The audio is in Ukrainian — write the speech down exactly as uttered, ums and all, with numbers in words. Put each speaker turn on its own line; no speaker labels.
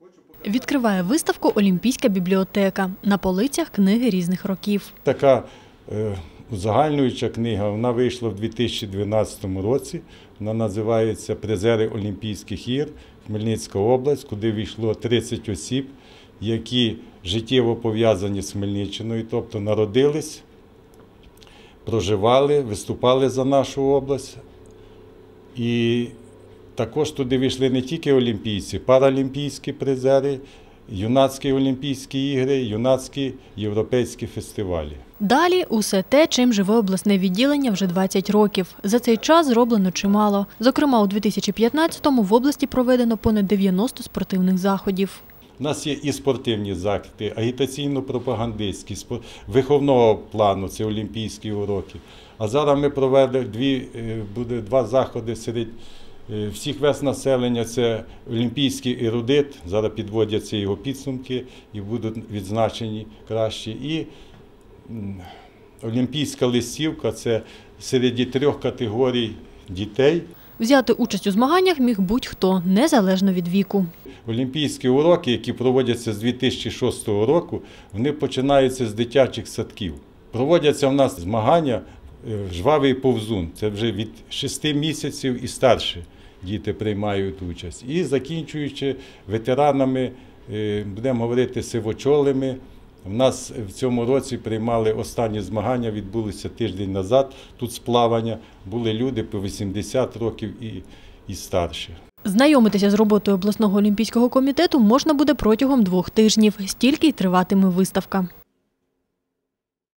Відкриває виставку «Олімпійська бібліотека». На полицях книги різних років.
Така е, узагальнююча книга, вона вийшла в дві тисячі дванадцятому році. Вона називається «Призери Олімпійських ігор. Хмельницька область», куди війшло тридцять осіб, які життєво пов'язані з Хмельниччиною, тобто народились, проживали, виступали за нашу область. І також туди війшли не тільки олімпійці, паралімпійські призери, юнацькі олімпійські ігри, юнацькі європейські фестивалі.
Далі усе те, чим живе обласне відділення вже двадцять років. За цей час зроблено чимало. Зокрема, у дві тисячі п'ятнадцятому в області проведено понад дев'яносто спортивних заходів.
У нас є і спортивні заходи, агітаційно-пропагандистські, виховного плану – це олімпійські уроки. А зараз ми провели дві, буде два заходи серед всіх верств населення. Це олімпійський ерудит, зараз підводяться його підсумки і будуть відзначені кращі. І олімпійська листівка – це серед трьох категорій дітей.
Взяти участь у змаганнях міг будь-хто, незалежно від віку.
Олімпійські уроки, які проводяться з дві тисячі шостого року, вони починаються з дитячих садків. Проводяться в нас змагання «Жвавий повзун». Це вже від шести місяців і старше діти приймають участь. І закінчуючи ветеранами, будемо говорити, сивочолими. У нас в цьому році приймали останні змагання, відбулися тиждень назад. Тут з плавання були люди по вісімдесят років і, і старше.
Знайомитися з роботою обласного олімпійського комітету можна буде протягом двох тижнів. Стільки й триватиме виставка.